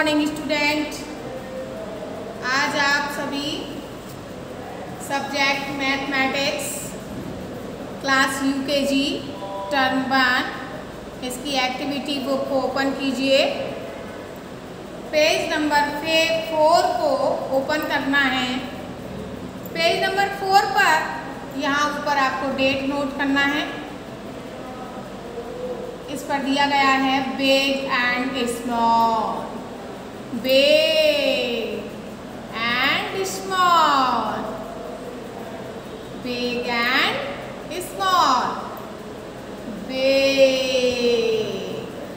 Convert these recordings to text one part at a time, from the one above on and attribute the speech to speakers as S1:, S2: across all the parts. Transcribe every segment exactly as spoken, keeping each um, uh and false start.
S1: Morning student. आज आप सभी subject mathematics class UKG term one इसकी एक्टिविटी बुक को ओपन कीजिए। पेज नंबर फोर को ओपन करना है। पेज नंबर फोर पर यहाँ ऊपर आपको डेट नोट करना है। इस पर दिया गया है big and small, big and small, big and small, big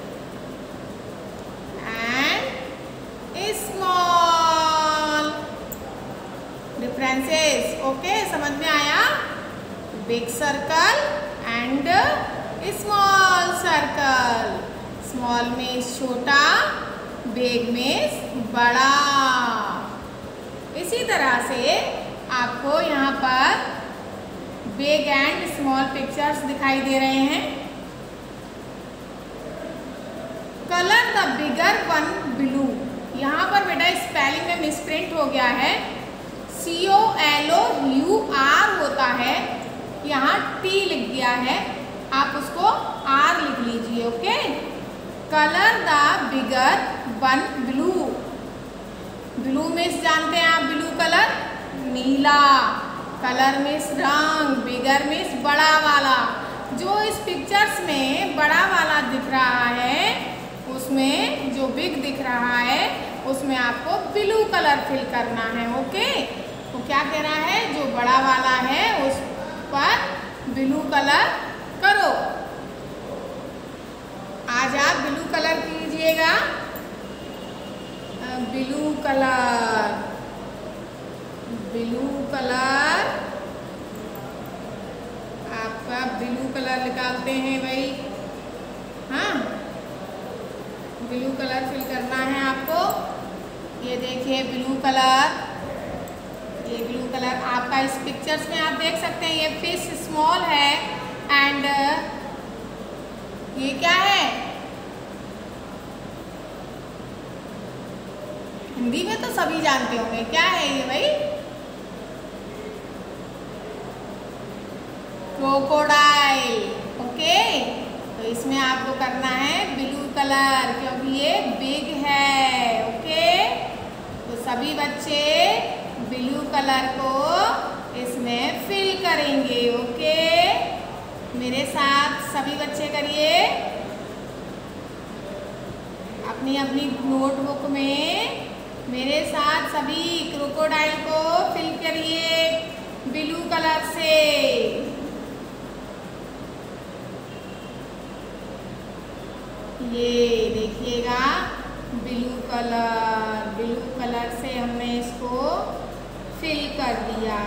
S1: and small differences. Okay, समझ में आया? Big circle and small circle, small में छोटा, बिग में बड़ा। इसी तरह से आपको यहाँ पर बिग एंड स्मॉल पिक्चर्स दिखाई दे रहे हैं। Colour the bigger one blue. यहाँ पर बेटा स्पेलिंग में मिसप्रिंट हो गया है। C O L O U R होता है, यहाँ टी लिख गया है, आप उसको आर लिख लीजिए। Okay, colour the bigger one blue. Blue means जानते हैं आप, ब्लू कलर नीला, कलर मीन्स रंग, बिगर मीन्स बड़ा वाला। जो इस पिक्चर्स में बड़ा वाला दिख रहा है उसमें जो बिग दिख रहा है उसमें आपको ब्लू कलर फिल करना है। ओके, तो क्या कह रहा है, जो बड़ा वाला है उस पर ब्लू कलर करो। आज आप ब्लू कलर कीजिएगा, ब्लू कलर, ब्लू कलर, आपका ब्लू कलर निकालते हैं भाई। हाँ, ब्लू कलर फिल करना है आपको। ये देखिए ब्लू कलर, ये ब्लू कलर आपका इस पिक्चर्स में आप देख सकते हैं। ये फिश स्मॉल है एंड ये क्या है, हिंदी में तो सभी जानते होंगे, क्या है ये भाई? क्रोकोडाइल। ओके, तो इसमें आपको करना है ब्लू कलर क्योंकि ये बिग है। ओके, तो सभी बच्चे ब्लू कलर को इसमें फिल करेंगे। ओके, मेरे साथ सभी बच्चे करिए। अपनी अपनी नोटबुक में मेरे साथ सभी क्रोकोडाइल को फिल करिए ब्लू कलर से। ये देखिएगा ब्लू कलर, ब्लू कलर से हमने इसको फिल कर दिया।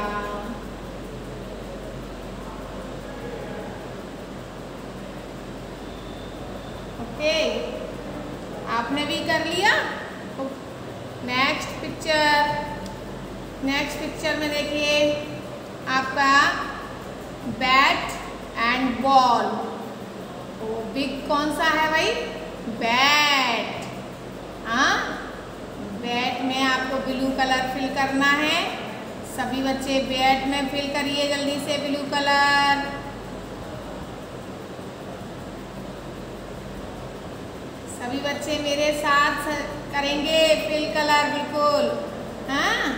S1: ओके, आपने भी कर लिया। नेक्स्ट पिक्चर, नेक्स्ट पिक्चर में देखिए आपका बैट एंड बॉल। तो बिग कौन सा है भाई? बैट। हाँ, बैट में आपको ब्लू कलर फिल करना है। सभी बच्चे बैट में फिल करिए जल्दी से ब्लू कलर। सभी बच्चे मेरे साथ करेंगे फिल कलर बिल्कुल। हाँ,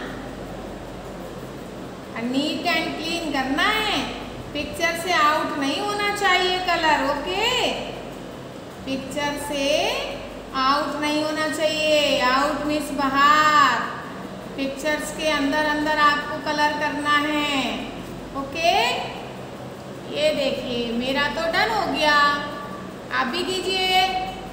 S1: नीट एंड क्लीन करना है, पिक्चर से आउट नहीं होना चाहिए कलर। ओके, पिक्चर से आउट नहीं होना चाहिए, आउट मीन्स बाहर। पिक्चर्स के अंदर अंदर आपको कलर करना है। ओके, ये देखिए मेरा तो डन हो गया, आप भी कीजिए।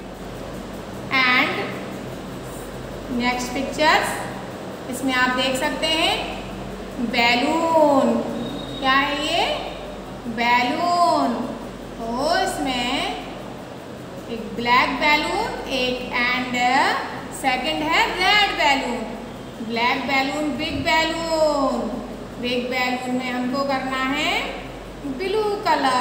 S1: एंड नेक्स्ट पिक्चर्स, इसमें आप देख सकते हैं बैलून। क्या है ये? बैलून। तो इसमें एक ब्लैक बैलून, एक एंड सेकंड है red balloon. Black balloon big balloon, big balloon में हमको करना है ब्लू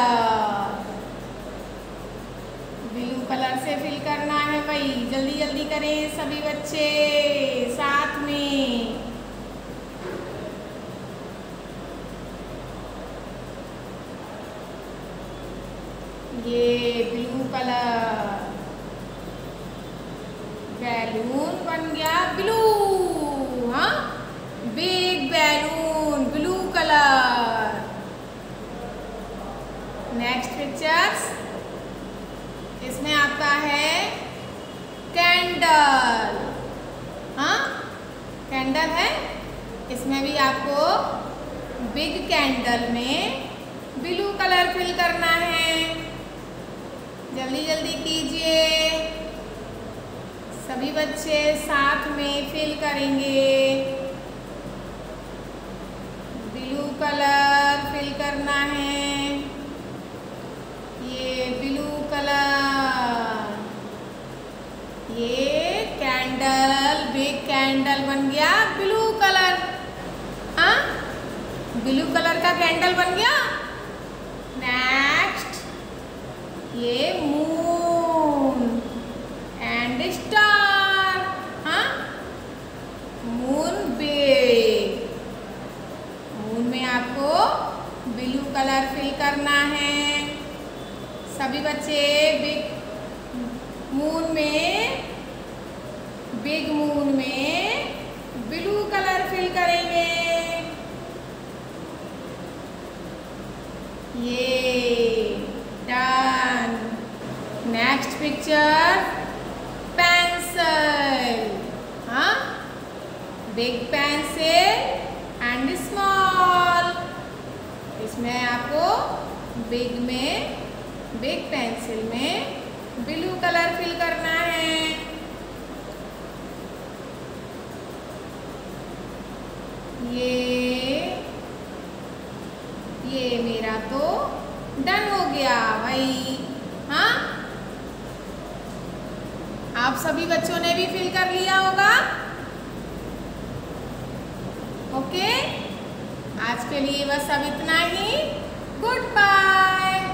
S1: कलर, ब्लू कलर से फिल करना है भाई, जल्दी जल्दी करें सभी बच्चे साथ में। ये ब्लू कलर, बैलून बन गया ब्लू। हाँ, big balloon blue colour. Next pictures, इसमें आपका है कैंडल। हाँ, कैंडल है, इसमें भी आपको बिग कैंडल में ब्लू कलर फिल करना है। जल्दी जल्दी कीजिए, सभी बच्चे साथ में फिल करेंगे। ब्लू कलर फिल करना है, ये ब्लू कलर। ये कैंडल, बिग कैंडल बन गया ब्लू कलर। हाँ, ब्लू कलर का कैंडल बन गया। नेक्स्ट, ये मून एंड स्टार। हाँ, मून बिग, मून में आपको ब्लू कलर फिल करना है। सभी बच्चे बिग मून में, बिग मून में ब्लू कलर फिल करेंगे। ये डन। Next picture, pencil. हाँ, बिग पेंसिल एंड स्मॉल। इसमें आपको बिग में, बिग पेंसिल में ब्लू कलर फिल करना है। ये ये मेरा तो डन हो गया भाई। हाँ, आप सभी बच्चों ने भी फिल कर लिया होगा। ओके, आज के लिए बस अब इतना ही। Good bye.